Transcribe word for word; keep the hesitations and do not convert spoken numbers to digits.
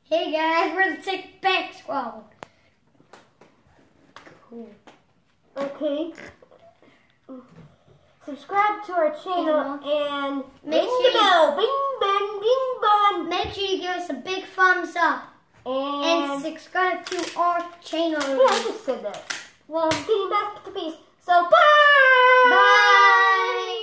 Hey guys, we're the Sick Bank Squad. Cool. Okay. Subscribe to our channel and Make ring sure the bell. Bing, bang, bing, bong. Make sure you give us a big thumbs up. And, And subscribe to our channel. yeah, I just said that. Well, I'm getting back to peace. So, bye! Bye!